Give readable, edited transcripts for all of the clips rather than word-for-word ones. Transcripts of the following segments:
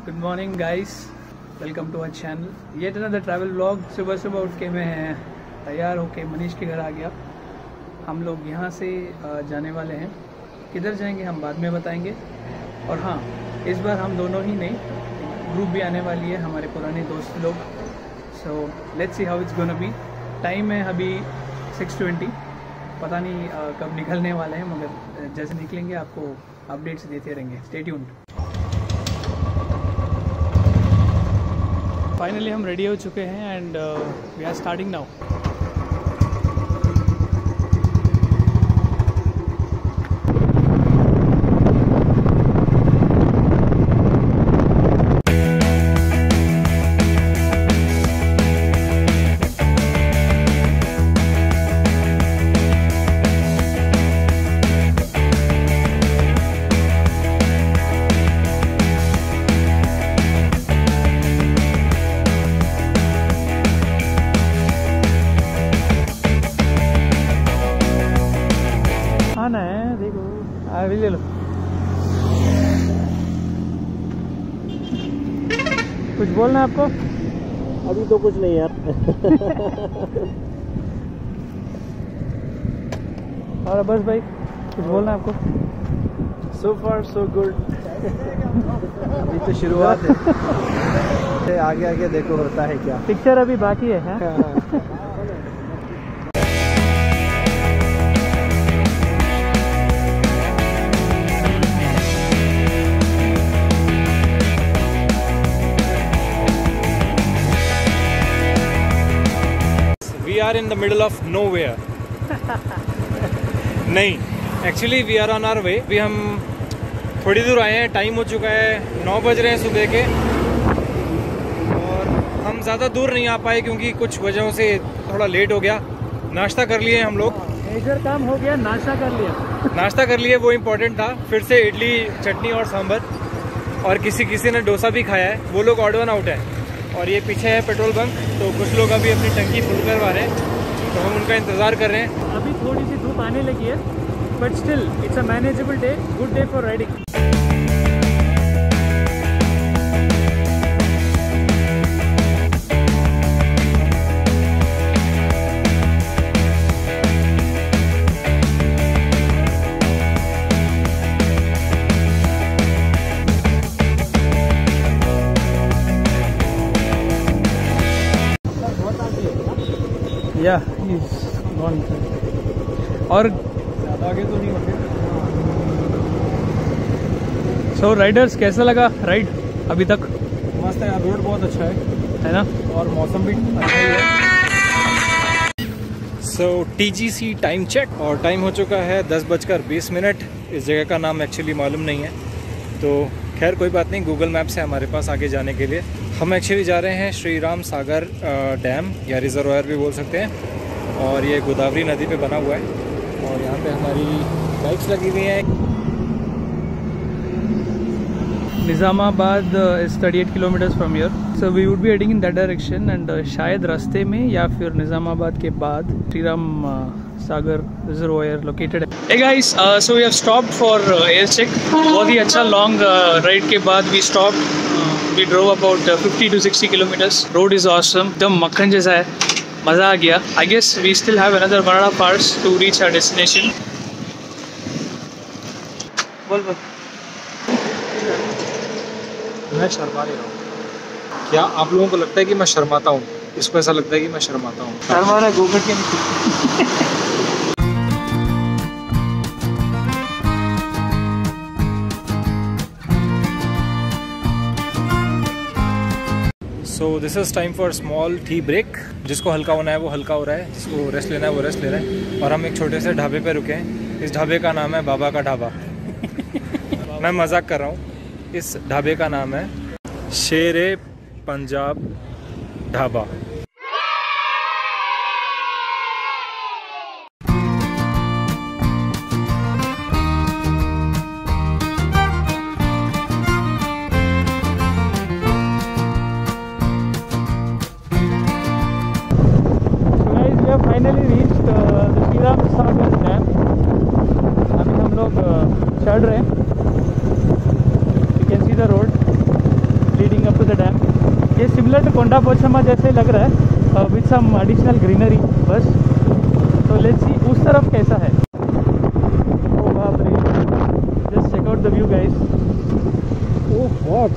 Good morning guys, welcome to our channel. ये another travel vlog. सुबह सुबह उठ के मैं तैयार होके मनीष के घर आ गया। हम लोग यहाँ से जाने वाले हैं। किधर जाएंगे हम बाद में बताएंगे। और हाँ, इस बार हम दोनों ही नहीं, ग्रुप भी आने वाली है, हमारे पुराने दोस्त लोग। So let's see how it's gonna be. Time है अभी 6:20। पता नहीं कब निकलने वाले हैं, मगर जैसे निकलेंगे आपको अपडेट्स देते रहेंगे। Stay tuned. फाइनली हम रेडी हो चुके हैं and we are starting now. आना है, देखो अभी ले लो। कुछ बोलना है आपको? अभी तो कुछ नहीं यार। और बस भाई, कुछ बोलना है आपको? So far so good. अभी तो शुरुआत है, आगे आगे देखो होता है क्या। पिक्चर अभी बाकी है। We are in the middle of nowhere. नहीं, actually we are on our way. अभी हम थोड़ी दूर आए हैं, टाइम हो चुका है 9 बज रहे हैं सुबह के। और हम ज़्यादा दूर नहीं आ पाए क्योंकि कुछ वजहों से थोड़ा लेट हो गया। नाश्ता कर लिए हम लोग। मेजर काम हो गया, नाश्ता कर लिया। नाश्ता कर लिए, वो इम्पोर्टेंट था। फिर से इडली, चटनी और सांभर, और किसी ने डोसा भी खाया है। वो लोग ऑड वन आउट है। और ये पीछे है पेट्रोल बंक, तो कुछ लोग अभी अपनी टंकी फुल करवा रहे हैं, तो हम उनका इंतज़ार कर रहे हैं। अभी थोड़ी सी धूप आने लगी है, but still it's a manageable day, good day for riding. या और आगे तो नहीं होंगे। सो राइडर्स, कैसा लगा राइड अभी तक? मस्त है यार, रोड बहुत अच्छा है ना, और मौसम भी अच्छा ही है। सो TGC टाइम चेक, और टाइम हो चुका है 10:20। इस जगह का नाम एक्चुअली मालूम नहीं है, तो खैर कोई बात नहीं, गूगल मैप से हमारे पास आगे जाने के लिए। हम एक्चुअली जा रहे हैं श्री राम सागर डैम, या रिजर्वायर भी बोल सकते हैं, और ये गोदावरी नदी पे बना हुआ है। और यहाँ पे हमारी बाइक्स लगी हुई हैं। Nizamabad is 38 kilometres from here, so we would be heading in that direction. And शायद रास्ते में या फिर निज़ामाबाद के बाद श्री राम सागर रिजर्वायर लोकेटेड है। Hey guys, so we have stopped for air check. बहुत ही अच्छा लॉन्ग राइड के बाद we stopped. We drove about 50 to 60 kilometers. Road is awesome. एकदम मक्खन जैसा है, मज़ा आ गया। I guess we still have another 1.5 hours to reach our destination. बोल। मैं शर्मा नहीं रहा हूँ। क्या आप लोगों को लगता है कि मैं शर्माता हूँ? इसको ऐसा लगता है कि मैं शर्माता हूँ। शर्मा रहा, गोबर के नीचे। So this is time for small tea break. जिसको हल्का होना है वो हल्का हो रहा है, जिसको रेस्ट लेना है वो रेस्ट ले रहा है। और हम एक छोटे से ढाबे पे रुके हैं। इस ढाबे का नाम है बाबा का ढाबा। मैं मजाक कर रहा हूँ। इस ढाबे का नाम है Shere Punjab dhaba. Finally reached the Shri Ram Sagar dam. अभी हम लोग चढ़ रहे हैं। You can see the road. to the dam. ये similar to कोंडा पोचम्मा जैसे लग रहा है, with some additional greenery बस. तो let's see उस तरफ कैसा है. Oh बाप रे, just check out the view guys. Oh God.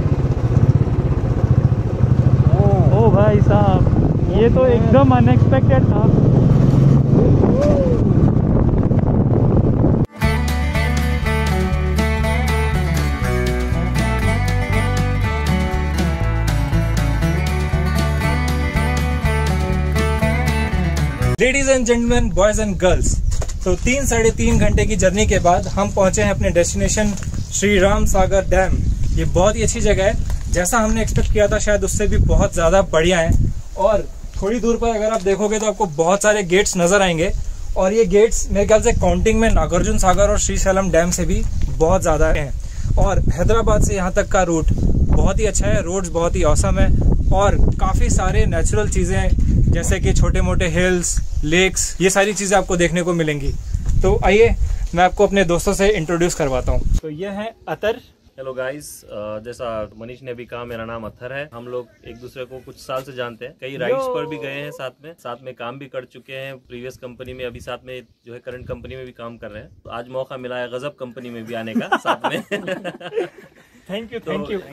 ओ भाई साहब, ये तो एकदम अनएक्सपेक्टेड था. Ladies and gentleman, boys and girls, तो 3-3.5 घंटे की जर्नी के बाद हम पहुंचे हैं अपने डेस्टिनेशन श्री राम सागर डैम। ये बहुत ही अच्छी जगह है, जैसा हमने एक्सपेक्ट किया था शायद उससे भी बहुत ज्यादा बढ़िया है। और थोड़ी दूर पर अगर आप देखोगे तो आपको बहुत सारे गेट्स नजर आएंगे, और ये गेट्स मेरे ख्याल से काउंटिंग में नागार्जुन सागर और श्रीशैलम डैम से भी बहुत ज्यादा हैं। और हैदराबाद से यहाँ तक का रूट बहुत ही अच्छा है, रोड्स बहुत ही औसम है, और काफी सारे नेचुरल चीजें जैसे कि छोटे मोटे हिल्स, लेक्स, ये सारी चीजें आपको देखने को मिलेंगी। तो आइए मैं आपको अपने दोस्तों से इंट्रोड्यूस करवाता हूँ। तो ये है अतर। हेलो गाइस, जैसा मनीष ने भी कहा, मेरा नाम अथर है। हम लोग एक दूसरे को कुछ साल से जानते हैं, कई राइड्स पर भी गए हैं, साथ में काम भी कर चुके हैं प्रीवियस कंपनी में, अभी साथ में जो है करंट कंपनी में भी काम कर रहे हैं। तो आज मौका मिला है गजब कंपनी में भी आने का साथ में। Thank you.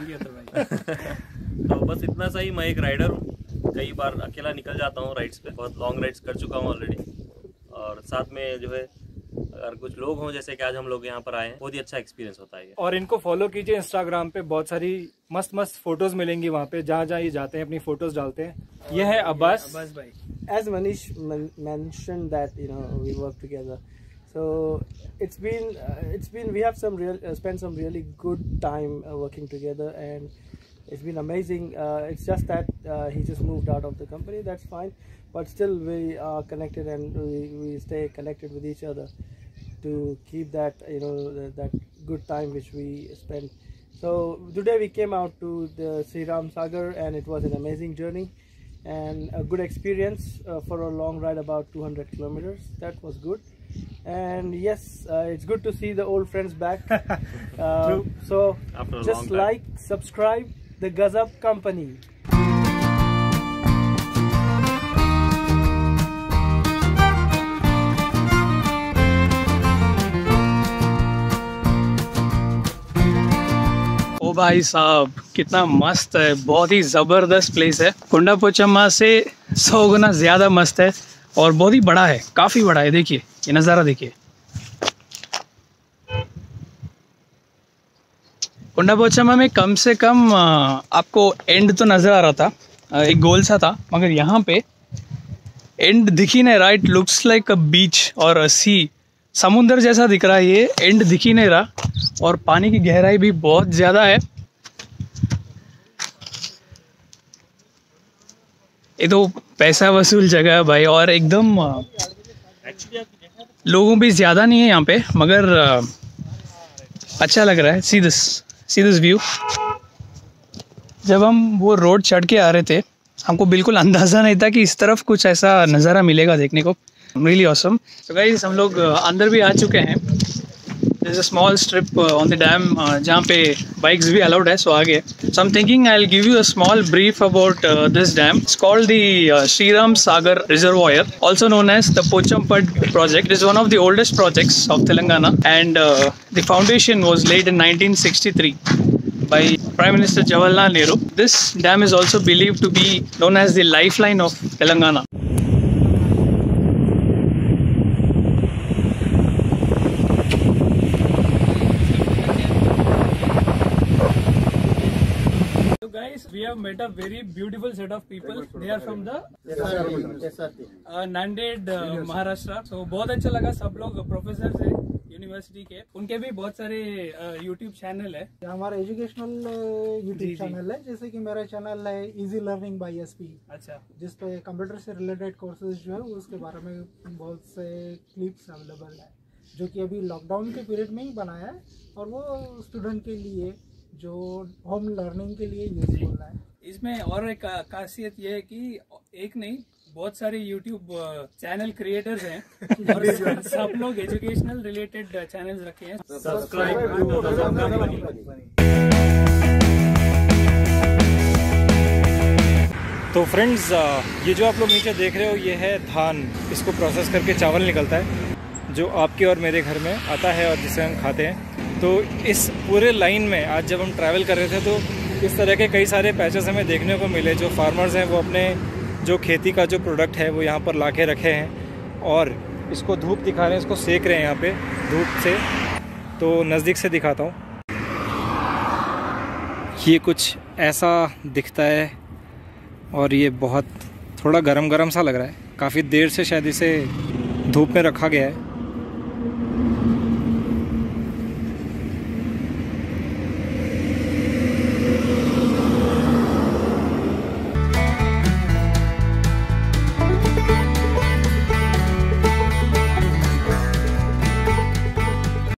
तो बस इतना सा ही। मैं एक राइडर हूँ, कई बार अकेला निकल जाता हूँ राइड्स पे, बहुत लॉन्ग राइड्स कर चुका हूँ ऑलरेडी। और साथ में जो है अगर कुछ लोग हों जैसे कि आज हम लोग यहाँ पर आए हैं, बहुत ही अच्छा एक्सपीरियंस होता है। और इनको फॉलो कीजिए इंस्टाग्राम पे, बहुत सारी मस्त मस्त फोटोज मिलेंगी वहाँ पे, जहाँ जहाँ ये जाते हैं अपनी फोटोज डालते हैं। ये है अब्बास भाई। As Manish mentioned that we work together, so it's been we have spent some really good time working together, and it's been amazing. It's just that he just moved out of the company. That's fine, but still we are connected, and we stay connected with each other to keep that that good time which we spent. So today we came out to the Sri Ram Sagar, and it was an amazing journey and a good experience for a long ride, about 200 kilometers. That was good, and yes, it's good to see the old friends back. So After a just long time. like, subscribe the Gazab Company. ओ भाई साहब, कितना मस्त है, बहुत ही ज़बरदस्त place है। कोंडा पोचम्मा से 100 गुना ज़्यादा मस्त है, और बहुत ही बड़ा है, काफ़ी बड़ा है। देखिए ये नज़ारा देखिए। कोंडा पोचम्मा में कम से कम आपको एंड तो नज़र आ रहा था, एक गोल सा था, मगर यहाँ पे एंड दिख ही नहीं रहा। It looks like a beach और सी, समुंदर जैसा दिख रहा है, ये एंड दिख ही नहीं रहा, और पानी की गहराई भी बहुत ज़्यादा है। ये तो पैसा वसूल जगह है भाई, और एकदम लोगों भी ज़्यादा नहीं है यहाँ पे, मगर अच्छा लग रहा है। See this view. जब हम वो रोड चढ़ के आ रहे थे, हमको बिल्कुल अंदाज़ा नहीं था कि इस तरफ कुछ ऐसा नज़ारा मिलेगा देखने को। Really awesome. तो गाइस, हम लोग अंदर भी आ चुके हैं। There is a small strip on the dam जहाँ पे बाइक्स भी अलाउड है, सो आगे। So I'm thinking I'll give you a small brief about this dam. It's called the Sri Ram Sagar Reservoir, also known as the Pochampad project. It is one of the oldest projects of Telangana, and the foundation was laid in 1963 by Prime Minister Jawaharlal Nehru. This dam is also believed to be known as the lifeline of Telangana. We have met a very beautiful set of people. They are from the Nanded, Maharashtra. So बहुत अच्छा लगा। सब लोग professor है university के, उनके भी बहुत सारे यूट्यूब चैनल है। हमारा एजुकेशनल यूट्यूब चैनल है, जैसे कि मेरा चैनल है इजी लर्निंग बाय एसपी। अच्छा। जिस पे कंप्यूटर से रिलेटेड कोर्सेज जो है उसके बारे में बहुत से क्लिप्स अवेलेबल है, जो कि अभी लॉकडाउन के पीरियड में ही बनाया है, और वो स्टूडेंट के लिए जो होम लर्निंग के लिए यूजफुल है। इसमें और एक खासियत ये है कि एक नहीं, बहुत सारे यूट्यूब चैनल क्रिएटर्स हैं, और सब लोग एजुकेशनल रिलेटेड चैनल्स रखे हैं। सब्सक्राइब। तो फ्रेंड्स ये जो आप लोग नीचे देख रहे हो ये है धान। इसको प्रोसेस करके चावल निकलता है जो आपके और मेरे घर में आता है और जिसे हम खाते हैं। तो इस पूरे लाइन में आज जब हम ट्रैवल कर रहे थे तो इस तरह के कई सारे पैचेस हमें देखने को मिले। जो फार्मर्स हैं वो अपने जो खेती का जो प्रोडक्ट है वो यहाँ पर ला के रखे हैं और इसको धूप दिखा रहे हैं, इसको सेक रहे हैं यहाँ पे धूप से। तो नज़दीक से दिखाता हूँ, ये कुछ ऐसा दिखता है और ये बहुत थोड़ा गरम गरम सा लग रहा है। काफ़ी देर से शायद इसे धूप में रखा गया है।